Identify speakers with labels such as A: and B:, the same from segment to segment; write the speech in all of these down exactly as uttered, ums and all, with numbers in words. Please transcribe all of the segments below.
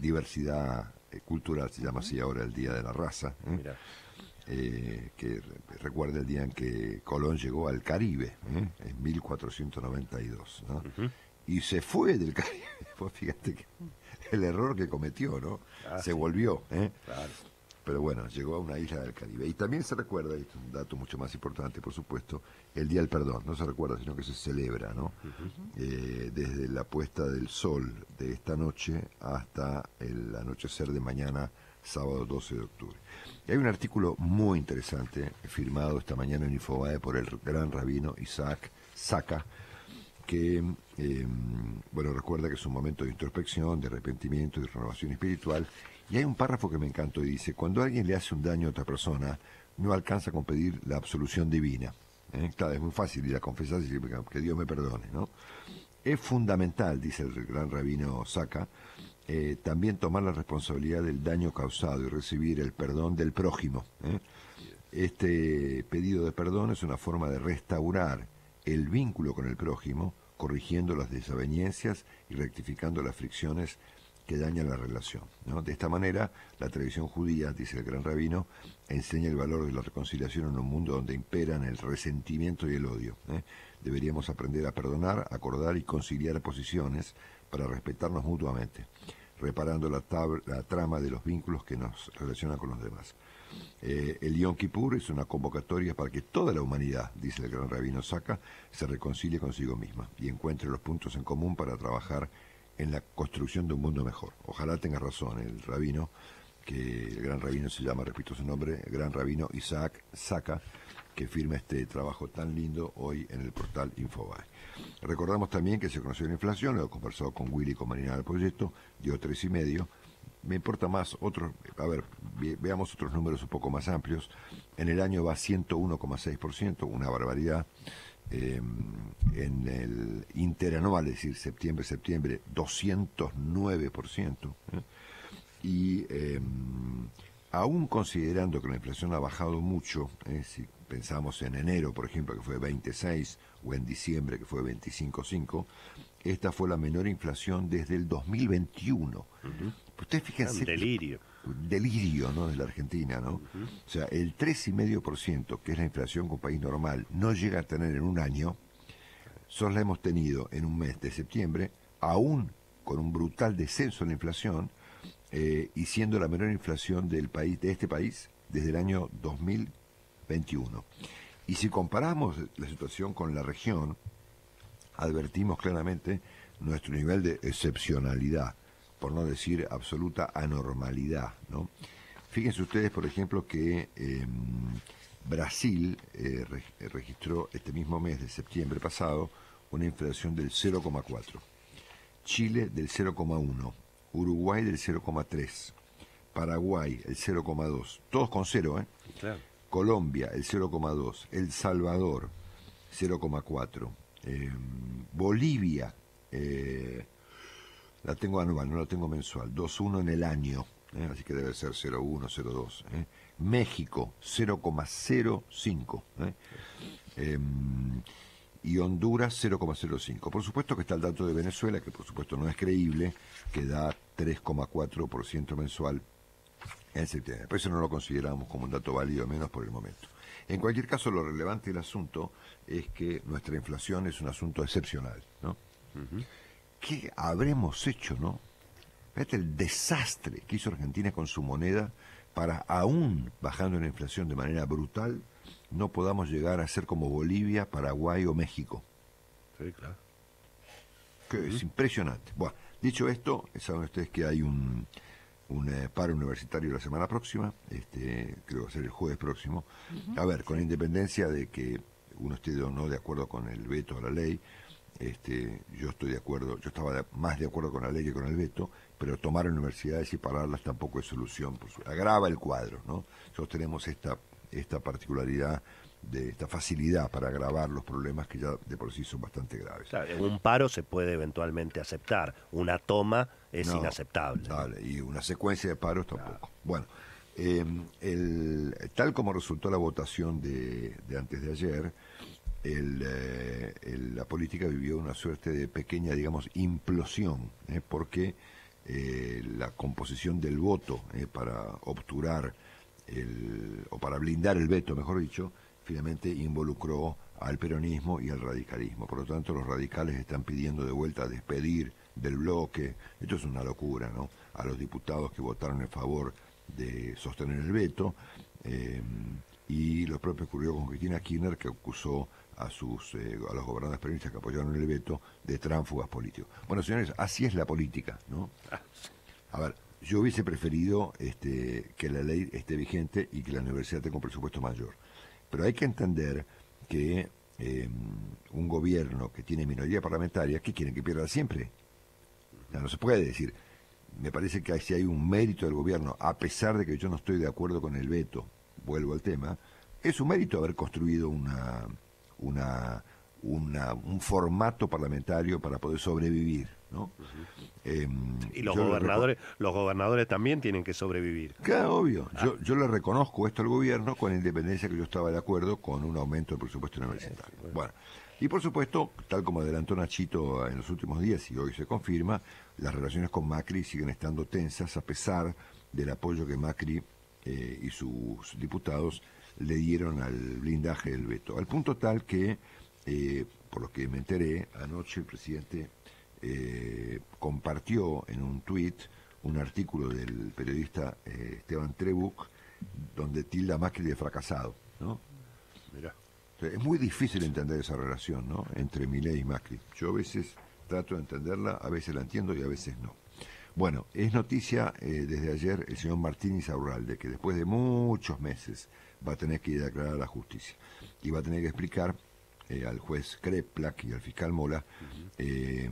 A: diversidad eh, cultural, se llama así ahora el Día de la Raza, ¿eh?
B: Mirá.
A: Eh, que re- recuerda el día en que Colón llegó al Caribe, ¿eh? En mil cuatrocientos noventa y dos, ¿no?
B: Ujú.
A: Y se fue del Caribe. Pues fíjate que el error que cometió, ¿no?
B: Ah,
A: se
B: sí.
A: volvió, ¿eh?
B: Claro.
A: Pero bueno, llegó a una isla del Caribe. Y también se recuerda, y esto es un dato mucho más importante, por supuesto, el Día del Perdón. No se recuerda, sino que se celebra, ¿no? Eh, desde la puesta del sol de esta noche hasta el anochecer de mañana, sábado doce de octubre. Y hay un artículo muy interesante, firmado esta mañana en Infobae por el gran rabino Isaac Saka, que, eh, bueno, recuerda que es un momento de introspección, de arrepentimiento, de renovación espiritual. Y hay un párrafo que me encantó y dice: cuando alguien le hace un daño a otra persona, no alcanza con pedir la absolución divina. ¿eh? Claro, es muy fácil ir a confesar y decir que Dios me perdone, ¿no? Es fundamental, dice el gran rabino Saka, eh, también tomar la responsabilidad del daño causado y recibir el perdón del prójimo. ¿eh? Este pedido de perdón es una forma de restaurar el vínculo con el prójimo, corrigiendo las desavenencias y rectificando las fricciones que dañan la relación, ¿no? De esta manera, la tradición judía, dice el gran rabino, enseña el valor de la reconciliación en un mundo donde imperan el resentimiento y el odio. ¿eh? Deberíamos aprender a perdonar, acordar y conciliar posiciones para respetarnos mutuamente, reparando la, tab- la trama de los vínculos que nos relacionan con los demás. Eh, el Yom Kippur es una convocatoria para que toda la humanidad, dice el gran rabino Saka, se reconcilie consigo misma y encuentre los puntos en común para trabajar en la construcción de un mundo mejor. Ojalá tenga razón el rabino, que el gran rabino se llama, repito su nombre, el gran rabino Isaac Saka, que firma este trabajo tan lindo hoy en el portal Infobae. Recordamos también que se conoció la inflación, lo he conversado con Willy y con Marina del Proyecto, dio tres y medio. Me importa más otros, a ver, ve, veamos otros números un poco más amplios. En el año va ciento uno coma seis por ciento, una barbaridad. Eh, en el interanual, es decir, septiembre-septiembre, doscientos nueve por ciento. ¿eh? Y eh, aún considerando que la inflación ha bajado mucho, ¿eh? Si pensamos en enero, por ejemplo, que fue veintiséis, o en diciembre, que fue veinticinco coma cinco, esta fue la menor inflación desde el dos mil veintiuno.
B: Uh-huh.
A: Ustedes fíjense...
B: Un delirio.
A: Delirio, ¿no?, de la Argentina, ¿no? Uh-huh. O sea, el tres coma cinco por ciento, que es la inflación que un país normal no llega a tener en un año, solo la hemos tenido en un mes de septiembre, aún con un brutal descenso en la inflación, eh, y siendo la menor inflación del país, de este país, desde el año dos mil veintiuno. Y si comparamos la situación con la región, advertimos claramente nuestro nivel de excepcionalidad, por no decir absoluta anormalidad, ¿no? Fíjense ustedes, por ejemplo, que eh, Brasil eh, re registró este mismo mes de septiembre pasado una inflación del cero coma cuatro, Chile del cero coma uno, Uruguay del cero coma tres, Paraguay el cero coma dos, todos con cero, ¿eh?
B: Claro.
A: Colombia el cero coma dos, El Salvador cero coma cuatro, eh, Bolivia, eh, la tengo anual, no la tengo mensual, dos coma uno en el año, ¿eh? Así que debe ser cero coma uno, cero coma dos. ¿eh? México, cero coma cero cinco. ¿eh? Eh, y Honduras, cero coma cero cinco. Por supuesto que está el dato de Venezuela, que por supuesto no es creíble, que da tres coma cuatro por ciento mensual en septiembre. Por eso no lo consideramos como un dato válido, menos por el momento. En cualquier caso, lo relevante del asunto es que nuestra inflación es un asunto excepcional, ¿no? Uh-huh. ¿Qué habremos hecho, no? Fíjate el desastre que hizo Argentina con su moneda para, aún bajando la inflación de manera brutal, no podamos llegar a ser como Bolivia, Paraguay o México.
B: Sí, claro.
A: Que uh-huh. Es impresionante. Bueno, dicho esto, saben ustedes que hay un, un eh, paro universitario la semana próxima, este, creo que va a ser el jueves próximo. Uh-huh. A ver, con independencia de que uno esté o no de acuerdo con el veto a la ley, Este, yo estoy de acuerdo, yo estaba de, más de acuerdo con la ley que con el veto, pero tomar universidades y pararlas tampoco es solución, pues, agrava el cuadro, ¿no? Nosotros tenemos esta, esta particularidad, de esta facilidad para agravar los problemas que ya de por sí son bastante graves.
B: Claro, un paro se puede eventualmente aceptar, una toma es no, inaceptable.
A: Dale, y una secuencia de paros tampoco. Claro. Bueno, eh, el, tal como resultó la votación de, de antes de ayer, El, eh, el, la política vivió una suerte de pequeña, digamos, implosión, ¿eh? porque eh, la composición del voto eh, para obturar el, o para blindar el veto, mejor dicho, finalmente involucró al peronismo y al radicalismo. Por lo tanto, los radicales están pidiendo de vuelta despedir del bloque, esto es una locura, ¿no?, a los diputados que votaron en favor de sostener el veto, eh, y lo propio ocurrió con Cristina Kirchner, que acusó a sus eh, a los gobernadores peronistas que apoyaron el veto de tránsfugas políticos. Bueno, señores, así es la política, ¿no? A ver, yo hubiese preferido este, que la ley esté vigente y que la universidad tenga un presupuesto mayor. Pero hay que entender que eh, un gobierno que tiene minoría parlamentaria, ¿qué quieren? ¿Que pierda siempre? No, no se puede decir. Me parece que si hay un mérito del gobierno, a pesar de que yo no estoy de acuerdo con el veto, vuelvo al tema, es un mérito haber construido una, una, una un formato parlamentario para poder sobrevivir, ¿no? Uh-huh. eh,
B: y los gobernadores, los gobernadores también tienen que sobrevivir.
A: Claro, obvio. Ah. Yo, yo le reconozco esto al gobierno con independencia que yo estaba de acuerdo con un aumento del presupuesto universitario. Bueno. bueno. Y por supuesto, tal como adelantó Nachito en los últimos días y hoy se confirma, las relaciones con Macri siguen estando tensas a pesar del apoyo que Macri eh, y sus diputados le dieron al blindaje del veto. Al punto tal que, eh, por lo que me enteré, anoche el presidente eh, compartió en un tuit un artículo del periodista eh, Esteban Trebuch donde tilda a Macri de fracasado, ¿no? Mirá. Es muy difícil entender esa relación, ¿no?, entre Milei y Macri. Yo a veces trato de entenderla, a veces la entiendo y a veces no. Bueno, es noticia eh, desde ayer el señor Martín Insaurralde, que después de muchos meses va a tener que ir a declarar a la justicia y va a tener que explicar eh, al juez Kreplak y al fiscal Mola uh-huh. eh,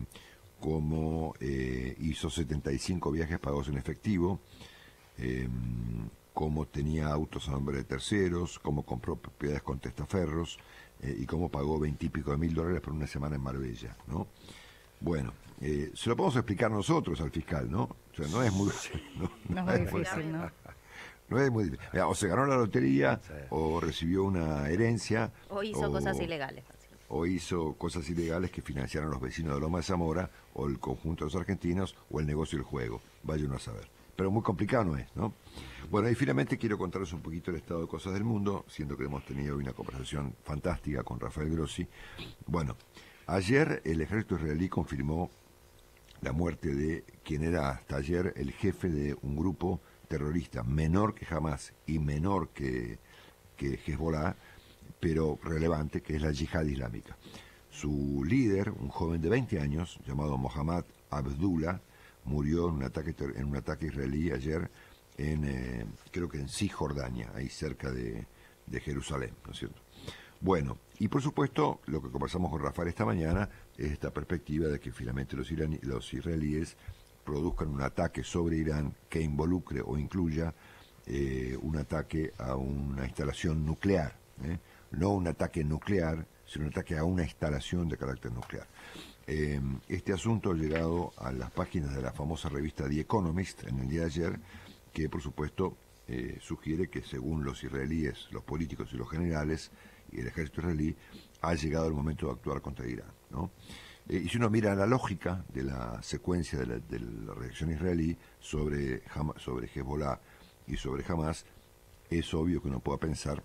A: cómo eh, hizo setenta y cinco viajes pagados en efectivo, eh, cómo tenía autos a nombre de terceros, cómo compró propiedades con testaferros eh, y cómo pagó veintipico de mil dólares por una semana en Marbella, ¿no? Bueno, eh, se lo podemos explicar nosotros al fiscal, ¿no? O sea, no es muy,
C: no, no, no es muy difícil, ¿no?
A: No es muy difícil. O se ganó la lotería, sí, o recibió una herencia.
C: O hizo o, cosas ilegales.
A: O hizo cosas ilegales que financiaron los vecinos de Loma de Zamora, o el conjunto de los argentinos, o el negocio del juego. Vaya uno a saber. Pero muy complicado no es, ¿no? Bueno, y finalmente quiero contarles un poquito el estado de cosas del mundo, siendo que hemos tenido hoy una conversación fantástica con Rafael Grossi. Bueno, ayer el ejército israelí confirmó la muerte de quien era hasta ayer el jefe de un grupo terrorista menor que Hamas y menor que, que Hezbollah, pero relevante, que es la Yihad Islámica. Su líder, un joven de veinte años, llamado Mohammad Abdullah, murió en un ataque en un ataque israelí ayer en, eh, creo que en Cisjordania, ahí cerca de, de Jerusalén, ¿no es cierto? Bueno, y por supuesto, lo que conversamos con Rafael esta mañana es esta perspectiva de que finalmente los, iraní, los israelíes produzcan un ataque sobre Irán que involucre o incluya eh, un ataque a una instalación nuclear, ¿eh? No un ataque nuclear, sino un ataque a una instalación de carácter nuclear. Eh, este asunto ha llegado a las páginas de la famosa revista The Economist en el día de ayer, que por supuesto eh, sugiere que según los israelíes, los políticos y los generales y el ejército israelí, ha llegado el momento de actuar contra Irán, ¿no? Eh, y si uno mira la lógica de la secuencia de la, de la reacción israelí sobre, sobre Hezbollah y sobre Hamas, es obvio que uno pueda pensar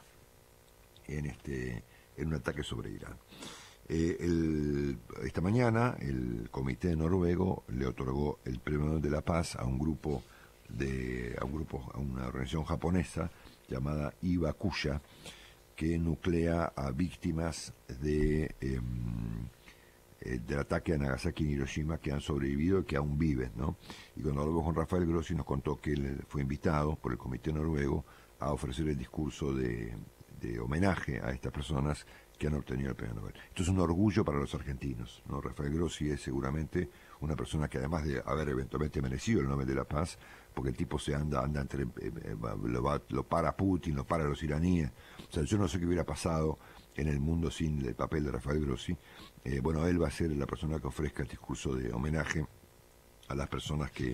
A: en, este, en un ataque sobre Irán. Eh, el, esta mañana el comité noruego le otorgó el Premio Nobel de la Paz a un grupo de a un grupo a una organización japonesa llamada Ibakuya, que nuclea a víctimas de eh, del ataque a Nagasaki y Hiroshima que han sobrevivido y que aún viven, ¿no? Y cuando hablamos con Rafael Grossi nos contó que él fue invitado por el comité noruego a ofrecer el discurso de, de homenaje a estas personas que han obtenido el premio Nobel. Esto es un orgullo para los argentinos, ¿no? Rafael Grossi es seguramente una persona que además de haber eventualmente merecido el Nobel de la Paz, porque el tipo se anda, anda entre, eh, eh, lo, va, lo para Putin, lo para los iraníes, o sea, yo no sé qué hubiera pasado en el mundo sin el papel de Rafael Grossi. Eh, bueno, él va a ser la persona que ofrezca el discurso de homenaje a las personas que,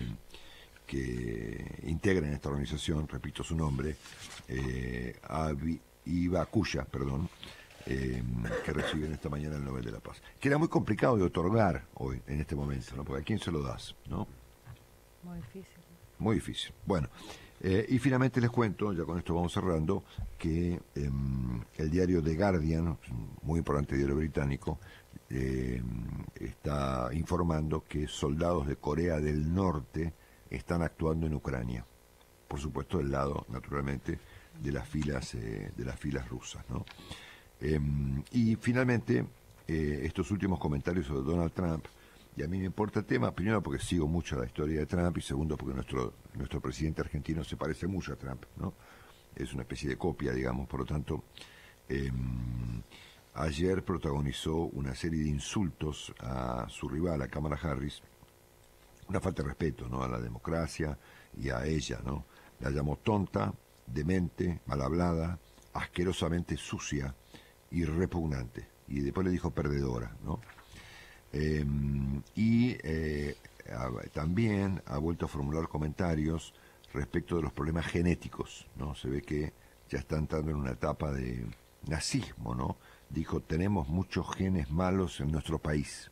A: que integran esta organización, repito su nombre, eh, Ibakuya, perdón, Eh, que reciben esta mañana el Nobel de la Paz. Que era muy complicado de otorgar hoy, en este momento, ¿no? Porque ¿a quién se lo das, no?
C: Muy difícil.
A: Muy difícil. Bueno, eh, y finalmente les cuento, ya con esto vamos cerrando, que eh, el diario The Guardian, muy importante diario británico, eh, está informando que soldados de Corea del Norte están actuando en Ucrania. Por supuesto, del lado, naturalmente, de las filas, eh, de las filas rusas, ¿no? Eh, y finalmente, eh, estos últimos comentarios sobre Donald Trump. Y a mí me importa el tema, primero porque sigo mucho la historia de Trump y segundo porque nuestro nuestro presidente argentino se parece mucho a Trump, ¿no? Es una especie de copia, digamos, por lo tanto, eh, ayer protagonizó una serie de insultos a su rival, a Kamala Harris, una falta de respeto, ¿no? A la democracia y a ella, ¿no? La llamó tonta, demente, mal hablada, asquerosamente sucia y repugnante. Y después le dijo perdedora, ¿no? Eh, y eh, a, también ha vuelto a formular comentarios respecto de los problemas genéticos, ¿no? Se ve que ya está entrando en una etapa de nazismo, ¿no? Dijo, tenemos muchos genes malos en nuestro país.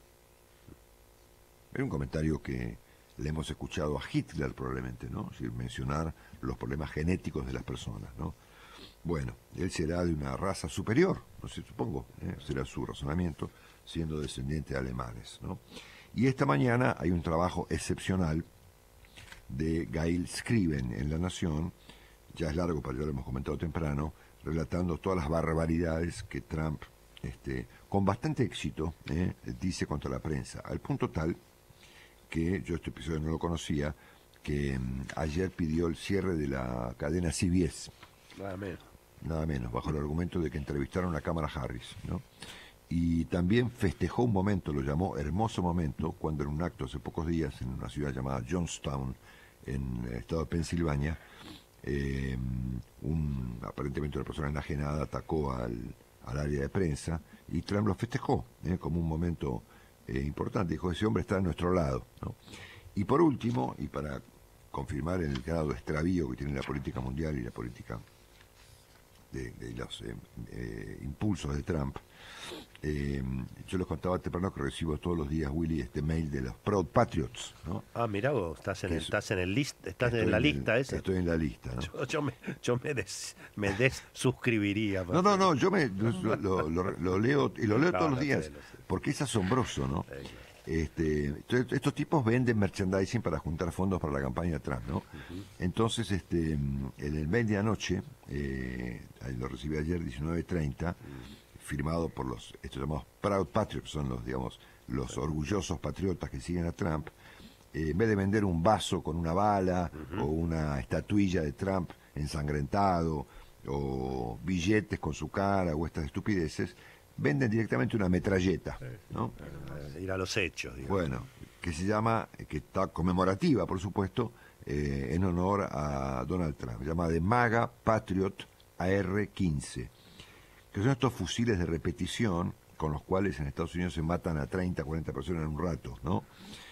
A: Es un comentario que le hemos escuchado a Hitler probablemente, ¿no? Es decir, mencionar los problemas genéticos de las personas, ¿no? Bueno, él será de una raza superior, no sé, supongo, ¿eh? Será su razonamiento, siendo descendiente de alemanes, ¿no? Y esta mañana hay un trabajo excepcional de Gail Scriven en La Nación, ya es largo, pero ya lo hemos comentado temprano, relatando todas las barbaridades que Trump, este, con bastante éxito, ¿eh? dice contra la prensa, al punto tal que yo este episodio no lo conocía, que um, ayer pidió el cierre de la cadena C B S.
B: Nada menos.
A: Nada menos, bajo el argumento de que entrevistaron a Kamala Harris, ¿no? Y también festejó un momento, lo llamó hermoso momento, cuando en un acto hace pocos días, en una ciudad llamada Johnstown, en el estado de Pensilvania, eh, un, aparentemente una persona enajenada atacó al, al área de prensa, y Trump lo festejó, ¿eh? como un momento eh, importante. Dijo, ese hombre está a nuestro lado, ¿no? Y por último, y para confirmar el grado de extravío que tiene la política mundial y la política de, de los eh, eh, impulsos de Trump, eh, yo les contaba temprano que recibo todos los días, Willy, este mail de los Proud Patriots, ¿no?
B: Ah, mirá vos, estás en, el,
A: Eso.
B: estás en el list, estás
A: Estoy
B: en la
A: en-
B: lista esa.
A: Estoy en la lista, ¿no?
B: Yo, yo me, yo me, des, me desuscribiría.
A: No, no, no, yo me lo, lo- lo- lo leo y lo leo
B: No,
A: todos los
B: lo
A: días
B: sé, lo sé.
A: porque es asombroso, ¿no?
B: Sí, claro.
A: Este, entonces, estos tipos venden merchandising para juntar fondos para la campaña de Trump, ¿no? Entonces, este, en el mail de anoche, eh, ahí lo recibí ayer, diecinueve treinta, firmado por los, estos llamados Proud Patriots, son los, digamos, los orgullosos patriotas que siguen a Trump, eh, en vez de vender un vaso con una bala o una estatuilla de Trump ensangrentado o billetes con su cara o estas estupideces, venden directamente una metralleta, ¿no?
B: Eh, Ir a los hechos, digamos.
A: Bueno, que se llama, que está conmemorativa, por supuesto, eh, en honor a Donald Trump. Se llama de MAGA Patriot A R quince, que son estos fusiles de repetición con los cuales en Estados Unidos se matan a treinta, cuarenta personas en un rato, ¿no?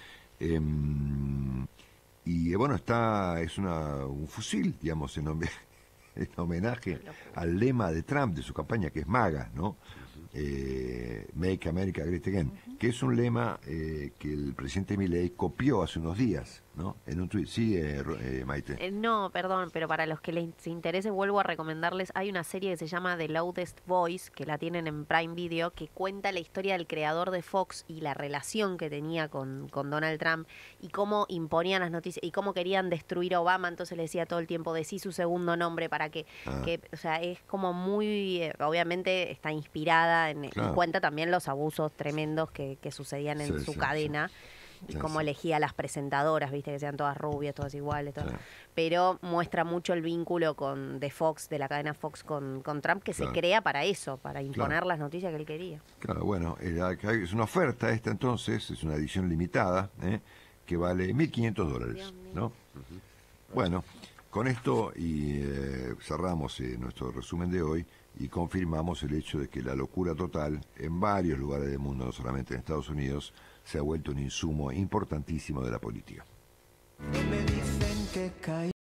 A: Em, y eh, bueno, está, es una, un fusil, digamos, en, hom- en homenaje al lema de Trump, de su campaña, que es MAGA, ¿no? Eh, Make America Great Again, que es un lema eh, que el presidente Milei copió hace unos días, ¿no? En un tuit. Sí, eh, Ro- eh, Maite.
D: Eh, no, perdón, pero para los que les interese, vuelvo a recomendarles, hay una serie que se llama The Loudest Voice, que la tienen en Prime Video, que cuenta la historia del creador de Fox y la relación que tenía con, con Donald Trump y cómo imponían las noticias y cómo querían destruir a Obama, entonces le decía todo el tiempo, decí su segundo nombre para que,
A: Ah.
D: que o sea, es como muy, eh, obviamente está inspirada en,
A: Claro.
D: y cuenta también los abusos tremendos que, que sucedían en
A: Sí,
D: su
A: sí,
D: cadena. Y
A: Sí,
D: cómo
A: sí.
D: elegía a las presentadoras, viste, que sean todas rubias, todas iguales, todas.
A: Claro.
D: Pero muestra mucho el vínculo con de Fox, de la cadena Fox con, con Trump, que
A: Claro.
D: se crea para eso, para imponer
A: Claro.
D: las noticias que él quería.
A: Claro, bueno, eh, acá es una oferta esta entonces, es una edición limitada, ¿eh? Que vale mil quinientos dólares,
D: Dios mío.
A: ¿no? Bueno, con esto y eh, cerramos eh, nuestro resumen de hoy y confirmamos el hecho de que la locura total en varios lugares del mundo, no solamente en Estados Unidos, se ha vuelto un insumo importantísimo de la política.
E: Me dicen que caí.